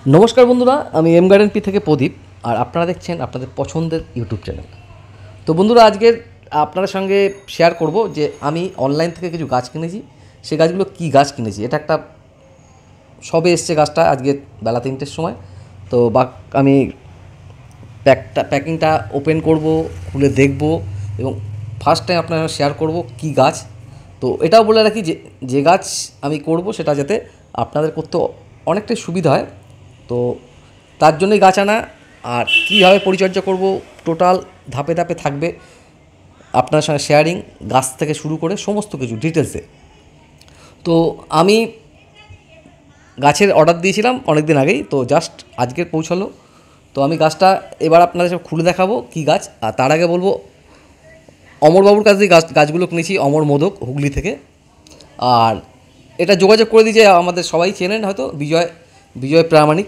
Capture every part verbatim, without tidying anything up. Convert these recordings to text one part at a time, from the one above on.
নমস্কার বন্ধুরা, আমি এম গার্ডেন পি থেকে প্রদীপ, আর আপনারা দেখছেন আপনাদের পছন্দের ইউটিউব চ্যানেল। তো বন্ধুরা, আজকের আপনাদের সঙ্গে শেয়ার করব যে আমি অনলাইন থেকে কিছু গাছ কিনেছি। সেই গাছগুলো কী গাছ কিনেছি, এটা একটা সবে এসছে গাছটা আজকে বেলা তিনটের সময়। তো বা আমি প্যাকটা প্যাকিংটা ওপেন করব, খুলে দেখব এবং ফার্স্ট টাইম আপনার সঙ্গে শেয়ার করব কী গাছ। তো এটাও বলে রাখি যে যে গাছ আমি করব সেটা যাতে আপনাদের করতে অনেকটাই সুবিধা হয়। তো তার জন্যই গাছ আনা, আর কীভাবে পরিচর্যা করব টোটাল ধাপে ধাপে থাকবে আপনার সঙ্গে শেয়ারিং, গাছ থেকে শুরু করে সমস্ত কিছু ডিটেলসে। তো আমি গাছের অর্ডার দিয়েছিলাম অনেক দিন আগেই, তো জাস্ট আজকের পৌঁছালো। তো আমি গাছটা এবার আপনাদের সব খুলে দেখাবো কী গাছ। আর তার আগে বলবো, অমরবাবুর কাছ দিয়ে গাছ গাছগুলো কিনেছি, অমর মোদক, হুগলি থেকে। আর এটা যোগাযোগ করে দিয়েছে, আমাদের সবাই চেনেন হয়তো, বিজয় বিজয় প্রামাণিক।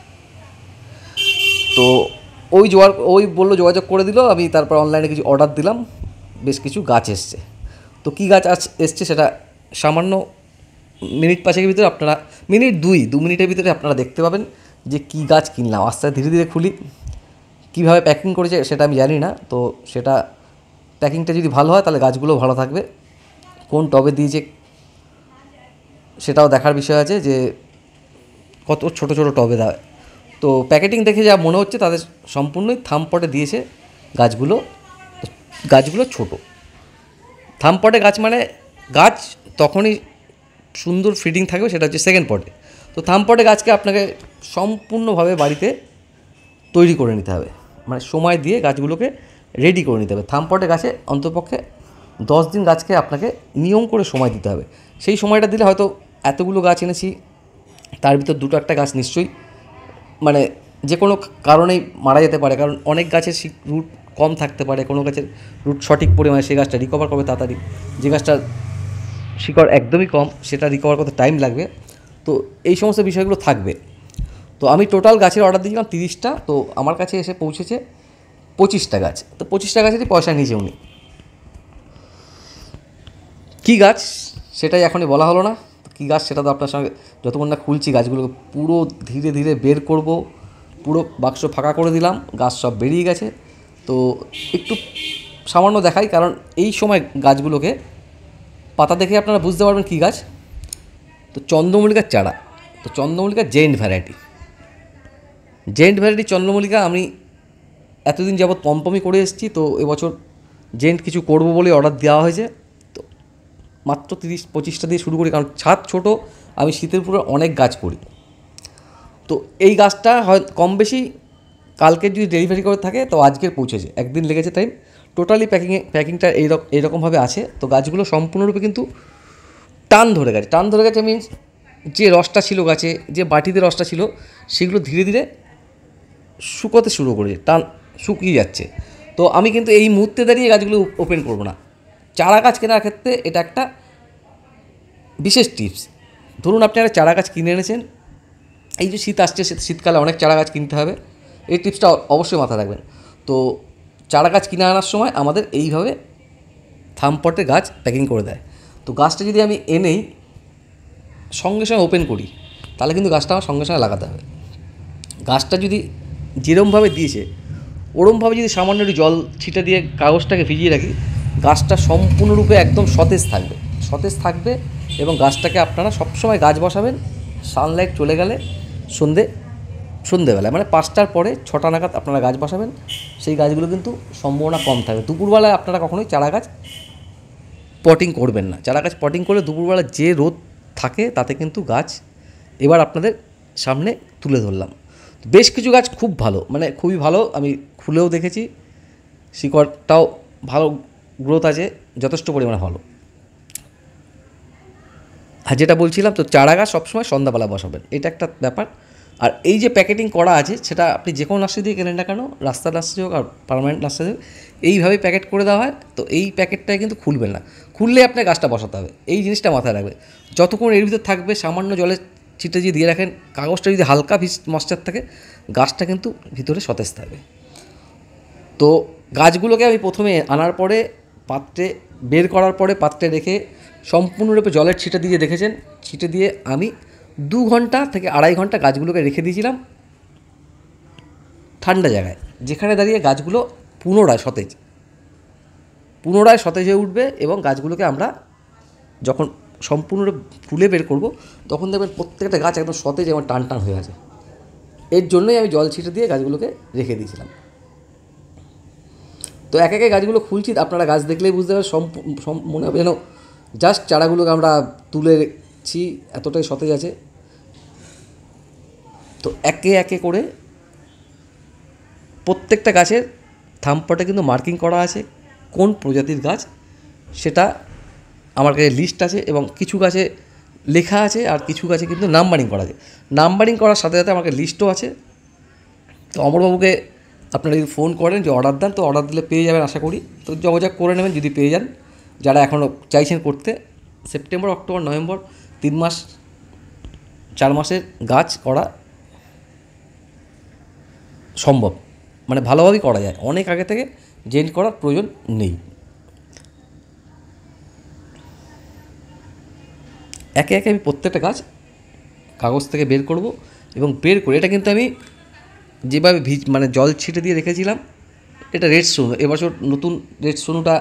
তো ওই জোয়ার ওই বললো যোগাযোগ করে দিল, আমি তারপর অনলাইনে কিছু অর্ডার দিলাম, বেশ কিছু গাছ এসছে। তো কী গাছ আজ এসছে সেটা সামান্য মিনিট পাঁচেকের ভিতরে আপনারা, মিনিট দুই দু মিনিটের ভিতরে আপনারা দেখতে পাবেন যে কী গাছ কিনলাম। আস্তে আস্তে ধীরে ধীরে খুলি, কীভাবে প্যাকিং করেছে সেটা আমি জানি না। তো সেটা প্যাকিংটা যদি ভালো হয় তাহলে গাছগুলো ভালো থাকবে। কোন টবে দিয়েছে সেটাও দেখার বিষয় আছে, যে কত ছোট ছোট টবে দেয়। তো প্যাকেটিং দেখে যা মনে হচ্ছে তাদের সম্পূর্ণই থামপটে দিয়েছে গাছগুলো। গাছগুলো ছোট থামপটে গাছ, মানে গাছ তখনই সুন্দর ফিডিং থাকবে, সেটা হচ্ছে সেকেন্ড পটে। তো থামপটে গাছকে আপনাকে সম্পূর্ণভাবে বাড়িতে তৈরি করে নিতে হবে, মানে সময় দিয়ে গাছগুলোকে রেডি করে নিতে হবে। থামপটে গাছে অন্ততপক্ষে দশ দিন গাছকে আপনাকে নিয়ম করে সময় দিতে হবে। সেই সময়টা দিলে হয়তো এতগুলো গাছ এনেছি, তার ভিতর দুটো একটা গাছ নিশ্চয়ই মানে যে কোনো কারণেই মারা যেতে পারে, কারণ অনেক গাছের রুট কম থাকতে পারে, কোনো গাছের রুট সঠিক পরিমাণে সেই গাছটা রিকভার করবে তাড়াতাড়ি, যে গাছটা শিকড় একদমই কম সেটা রিকভার করতে টাইম লাগবে। তো এই সমস্ত বিষয়গুলো থাকবে। তো আমি টোটাল গাছের অর্ডার দিয়েছিলাম তিরিশটা, তো আমার কাছে এসে পৌঁছেছে পঁচিশটা গাছ। তো পঁচিশটা গাছেরই পয়সা নিয়েছে উনি। কী গাছ সেটাই এখনই বলা হলো না। কী গাছ সেটা তো আপনার সঙ্গে যতক্ষণ না খুলছি গাছগুলোকে পুরো ধীরে ধীরে বের করব। পুরো বাক্স ফাঁকা করে দিলাম, গাছ সব বেরিয়ে গেছে। তো একটু সামান্য দেখাই, কারণ এই সময় গাছগুলোকে পাতা দেখে আপনারা বুঝতে পারবেন কী গাছ। তো চন্দ্রমল্লিকার চারা, তো চন্দ্রমল্লিকার জেন্ট ভ্যারাইটি জেন্ট ভ্যারাইটি চন্দ্রমল্লিকা আমি এতদিন যাবৎ পমপমি করে এসেছি। তো এবছর জেন্ট কিছু করব বলে অর্ডার দেওয়া হয়েছে। তো মাত্র তিরিশ পঁচিশটা দিয়ে শুরু করি, কারণ ছাদ ছোটো, আমি শীতের পুরো অনেক গাছ করি। তো এই গাছটা হয় কম বেশি কালকে যদি ডেলিভারি করে থাকে তো আজকের পৌঁছেছে, একদিন লেগেছে টাইম। টোটালি প্যাকিংয়ে প্যাকিংটা এইরকম এইরকমভাবে আছে। তো গাছগুলো সম্পূর্ণরূপে কিন্তু টান ধরে গেছে। টান ধরে গেছে মিনস যে রসটা ছিল গাছে, যে বাটিতে রসটা ছিল, সেগুলো ধীরে ধীরে শুকোতে শুরু করেছে, টান শুকিয়ে যাচ্ছে। তো আমি কিন্তু এই মুহূর্তে দাঁড়িয়ে গাছগুলো ওপেন করব না। চারা গাছ কেনার ক্ষেত্রে এটা একটা বিশেষ টিপস। ধরুন আপনি একটা চারা গাছ কিনে এনেছেন, এই যে শীত আসছে, শীতকালে অনেক চারা গাছ কিনতে হবে, এই টিপসটা অবশ্যই মাথায় রাখবেন। তো চারা গাছ কিনে আনার সময় আমাদের এইভাবে থামপটে গাছ প্যাকিং করে দেয়। তো গাছটা যদি আমি এনেই সঙ্গে সঙ্গে ওপেন করি, তাহলে কিন্তু গাছটা আমার সঙ্গে সঙ্গে লাগাতে হবে। গাছটা যদি যেরমভাবে দিয়েছে ওরমভাবে যদি সামান্য একটু জল ছিটা দিয়ে কাগজটাকে ভিজিয়ে রাখি, গাছটা সম্পূর্ণরূপে একদম সতেজ থাকবে সতেজ থাকবে এবং গাছটাকে আপনারা সবসময় গাছ বসাবেন সানলাইট চলে গেলে, সন্ধে সন্ধেবেলায় মানে পাঁচটার পরে ছটা নাগাদ আপনারা গাছ বসাবেন। সেই গাছগুলো কিন্তু সম্ভাবনা কম থাকবে। দুপুরবেলায় আপনারা কখনোই চারা গাছ পটিং করবেন না। চারা গাছ পটিং করলে দুপুরবেলা যে রোদ থাকে তাতে কিন্তু গাছ, এবার আপনাদের সামনে তুলে ধরলাম বেশ কিছু গাছ খুব ভালো, মানে খুবই ভালো। আমি খুলেও দেখেছি, শিকড়টাও ভালো গ্রোথ আছে, যথেষ্ট পরিমাণে ভালো। আর যেটা বলছিলাম, তো চারা গাছ সবসময় সন্ধ্যাবেলা বসাবেন, এটা একটা ব্যাপার। আর এই যে প্যাকেটিং করা আছে সেটা আপনি যে কোনো নার্সারি দিয়ে কেনেন না কেন, রাস্তার নার্সারি হোক আর পার্মানেন্ট নার্সারি হোক, এইভাবেই প্যাকেট করে দেওয়া হয়। তো এই প্যাকেটটায় কিন্তু খুলবেন না, খুললে আপনার গাছটা বসাতে হবে, এই জিনিসটা মাথায় রাখবে। যতক্ষণ এর ভিতর থাকবে সামান্য জলে ছিটে দিয়ে দিয়ে রাখেন, কাগজটা যদি হালকা ভিজ ময়েশ্চার থাকে, গাছটা কিন্তু ভিতরে সতেজ থাকবে। তো গাছগুলোকে আমি প্রথমে আনার পরে পাত্রে বের করার পরে পাত্রে রেখে সম্পূর্ণরূপে জলের ছিটে দিয়ে দেখেছেন, ছিটে দিয়ে আমি দু ঘন্টা থেকে আড়াই ঘন্টা গাছগুলোকে রেখে দিয়েছিলাম ঠান্ডা জায়গায়, যেখানে দাঁড়িয়ে গাছগুলো পুনরায় সতেজ পুনরায় সতেজ হয়ে উঠবে এবং গাছগুলোকে আমরা যখন সম্পূর্ণ ফুলে বের করব তখন দেখবেন প্রত্যেকটা গাছ একদম সতেজ এবং টান টান হয়ে আছে। এর জন্যই আমি জল ছিটে দিয়ে গাছগুলোকে রেখে দিয়েছিলাম। তো এক একে গাছগুলো খুলছি, আপনারা গাছ দেখলেই বুঝতে পারবেন, সম মনে হবে যেন জাস্ট চারাগুলোকে আমরা তুলেছি, এতটাই সতেজ আছে। তো একে একে করে প্রত্যেকটা গাছের থাম্বপটে কিন্তু মার্কিং করা আছে কোন প্রজাতির গাছ, সেটা আমার কাছে লিস্ট আছে এবং কিছু গাছে লেখা আছে আর কিছু গাছে কিন্তু নাম্বারিং করা আছে। নাম্বারিং করার সাথে সাথে আমার কাছে লিস্টও আছে। তো অমরবাবুকে আপনারা যদি ফোন করেন যে অর্ডার দেন, তো অর্ডার দিলে পেয়ে যাবেন আশা করি। তো যোগাযোগ করে নেবেন যদি পেয়ে যান, যারা এখনও চাইছেন করতে। সেপ্টেম্বর, অক্টোবর, নভেম্বর তিন মাস চার মাসের গাছ করা সম্ভব, মানে ভালোভাবেই করা যায়, অনেক আগে থেকে চেঞ্জ করার প্রয়োজন নেই। একে একে আমি প্রত্যেকটা গাছ কাগজ থেকে বের করব এবং বের করে, এটা কিন্তু আমি যেভাবে ভিজ মানে জল ছিটে দিয়ে রেখেছিলাম, এটা রেড সোনু, এবছর নতুন রেড সোনুটা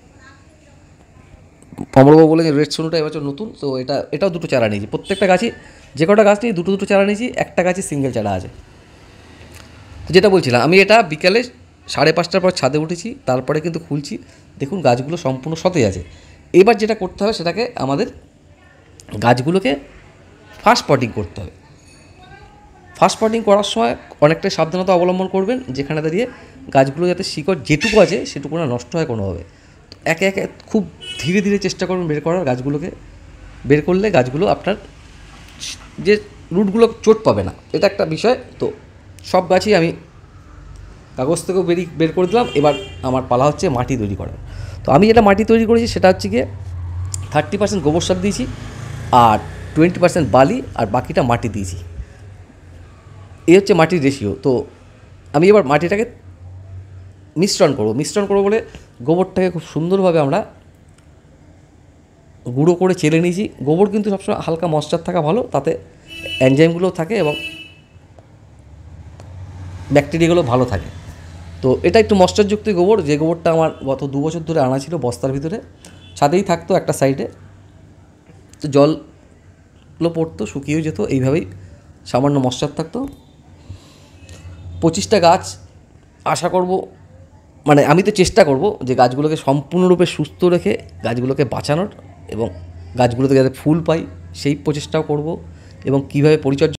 অমরবাবু বলে যে রেড সোনুটা এবছর নতুন, তো এটা এটাও দুটো চারা নিয়েছি। প্রত্যেকটা গাছই, যে কটা গাছ নিয়ে দুটো দুটো চারা নিয়েছি, একটা গাছে সিঙ্গেল চারা আছে। তো যেটা বলছিলাম, আমি এটা বিকালে সাড়ে পাঁচটার পর ছাদে উঠেছি, তারপরে কিন্তু খুলছি, দেখুন গাছগুলো সম্পূর্ণ সতেজ আছে। এবার যেটা করতে হবে সেটাকে আমাদের গাছগুলোকে ফার্স্ট পটিং করতে হবে। ফার্স্ট পটিং করার সময় অনেকটাই সাবধানতা অবলম্বন করবেন, যেখানে দাঁড়িয়ে গাছগুলো যাতে শিকড় যেটুকু আছে সেটুকু না নষ্ট হয় কোনোভাবে। তো একে একে খুব ধীরে ধীরে চেষ্টা করবেন বের করার, গাছগুলোকে বের করলে গাছগুলো আপনার যে রুটগুলো চোট পাবে না, এটা একটা বিষয়। তো সব গাছই আমি কাগজ থেকেও বেরিয়ে বের করে দিলাম। এবার আমার পালা হচ্ছে মাটি তৈরি করার। তো আমি যেটা মাটি তৈরি করেছি সেটা হচ্ছে গিয়ে থার্টি পার্সেন্ট গোবর সার দিয়েছি আর টোয়েন্টি পার্সেন্ট বালি আর বাকিটা মাটি দিয়েছি। এই হচ্ছে মাটির রেশিও। তো আমি এবার মাটিটাকে মিশ্রণ করব মিশ্রণ করবো বলে গোবরটাকে খুব সুন্দরভাবে আমরা গুঁড়ো করে চেলে নিয়েছি। গোবর কিন্তু সবসময় হালকা ময়েশ্চার থাকা ভালো, তাতে এনজাইমগুলো থাকে এবং ব্যাকটেরিয়াগুলো ভালো থাকে। তো এটা একটু ময়েশ্চারযুক্ত গোবর, যে গোবরটা আমার গত দু বছর ধরে আনা ছিল বস্তার ভিতরে, ছাদেই থাকতো একটা সাইডে। তো জলগুলো পড়তো, শুকিয়েও যেত, এইভাবেই সামান্য ময়েশ্চার থাকতো। পঁচিশটা গাছ আশা করব, মানে আমি তো চেষ্টা করব যে গাছগুলোকে সম্পূর্ণরূপে সুস্থ রেখে গাছগুলোকে বাঁচানোর এবং গাছগুলোতে যাতে ফুল পাই সেই প্রচেষ্টাও করব এবং কীভাবে পরিচর্যা